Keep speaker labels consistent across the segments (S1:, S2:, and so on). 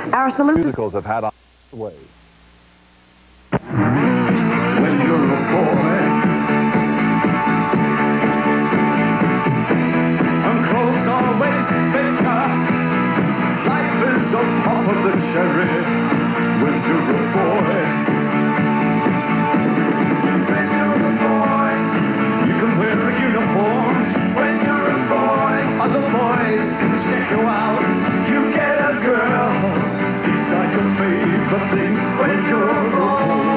S1: Our solution
S2: musicals have had on the way.
S3: When you're a boy, and clothes always fit ya, life is a pop of the cherry. When you're a boy, when you're a boy, you can wear a uniform. When you're a boy, other boys can check you out. You get a girl, decide your favorite things. When you're a boy.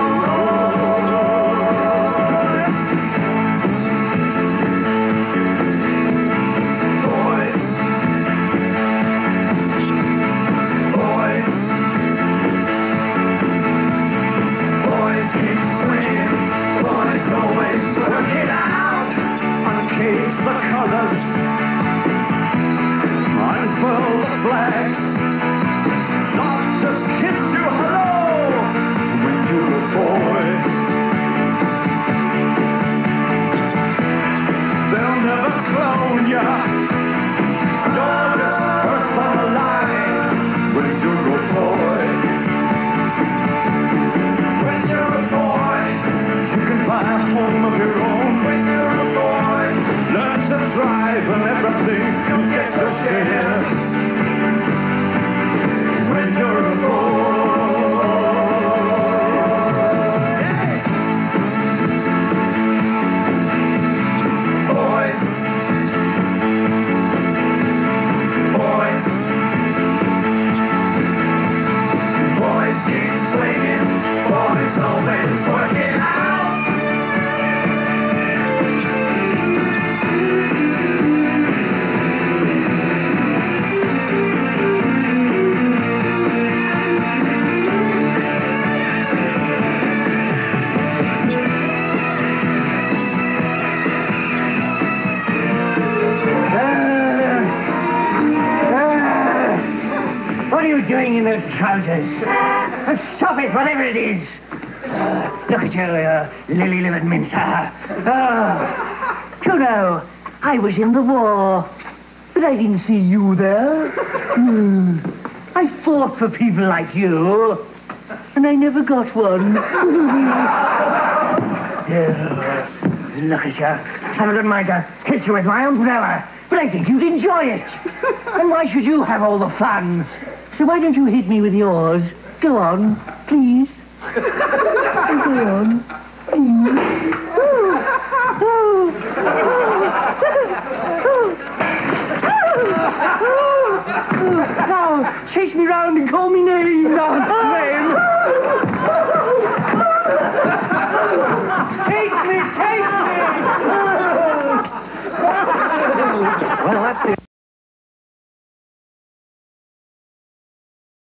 S3: The colors, unfurl the flags, not just kiss you hello when you're a boy. They'll never clone ya, you're just first on the line when you're a boy. When you're a boy, you can buy a home of your own. When you're a boy, learn to drive and everything, you get your share. When you're a boy. Yeah. Boys. Boys. Boys keep swinging. Boys always working out.
S4: What are you doing in those trousers? Stop it, whatever it is. Look at you, lily-livered mincer. You know, I was in the war, but I didn't see you there. I fought for people like you, and I never got one. Look at you. I wouldn't mind to hit you with my umbrella, but I think you'd enjoy it. And why should you have all the fun? So why don't you hit me with yours? Go on, please. Go on. Now, chase me round and call me names. Name. Take me! Well, that's the...